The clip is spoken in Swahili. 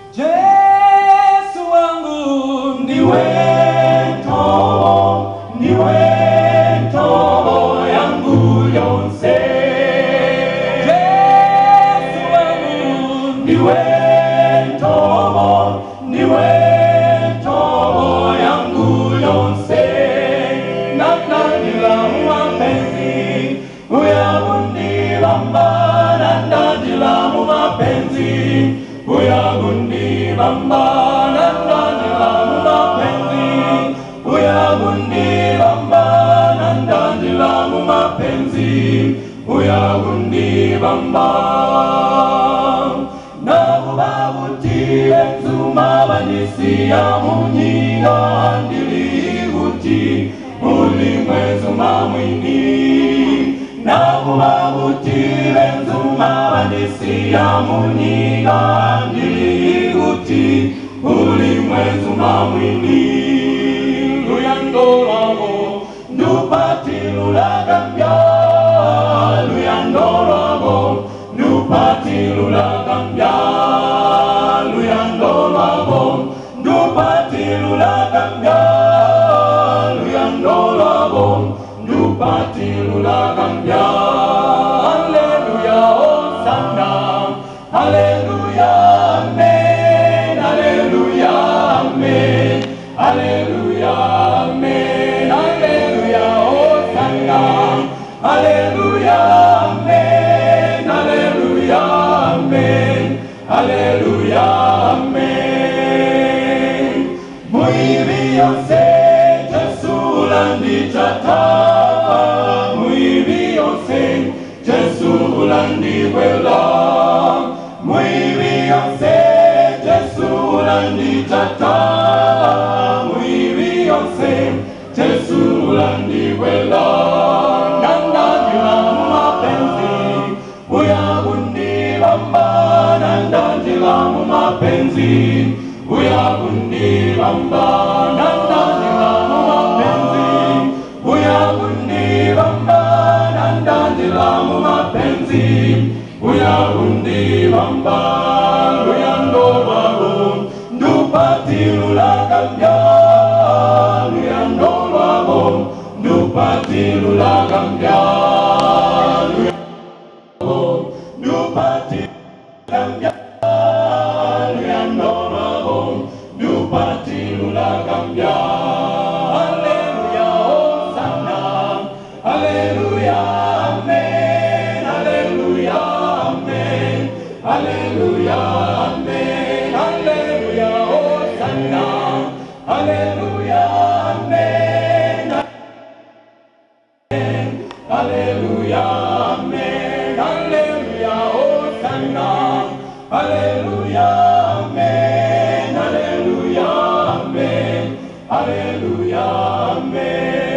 Yesu wangu ndiwe to yangu yonse. Yesu wangu ndiwe to yangu yonse. Nandandila mapenzi uyagundi bamba, nandandila mapenzi uyagundi bamba, nandandila mapenzi uyagundi bamba, nandandila mapenzi uyagundi bamba. Nabubabutile nzuma banisia munyinga ndilihuti ulimwezuma mwini. Nabubabutile nzuma banisia munyinga ndilihuti ulimwezuma mwini. Luyando lwabo ndupatilulagambya, luyando lwabo ndupatilulagambya, luyando lwabo ndupatilulagambya, luyando lwabo ndupatilulagambya. Haleluya, Hosanna, haleluya, amen, haleluya, amen, haleluya, amen, haleluya, Hosanna, haleluya, amen, haleluya, amen, haleluya, amen. Muibi yose Jesu landichata, muibi yose Jesu landiwela, muibi yose Jesu landichata, muibi yose Jesu landiwela. Nandandila mapenzi uyagundi bamba, nandandila mapenzi uyagundi bamba, nandandila mapenzi uyagundi bamba, nandandila mapenzi uyagundi bamba. Luyando lwabo ndupatilulagambya, luyando lwabo ndupatilulagambya, luyando ndupatilulagambya, luyando lwabo ndupatilulagambya. Haleluya, Hosanna, haleluya, amen, haleluya, amen, haleluya, amen, haleluya, Hosanna, haleluya, amen, haleluya, amen, haleluya, Hosanna, haleluya, amen, haleluya, amen, haleluya, amen.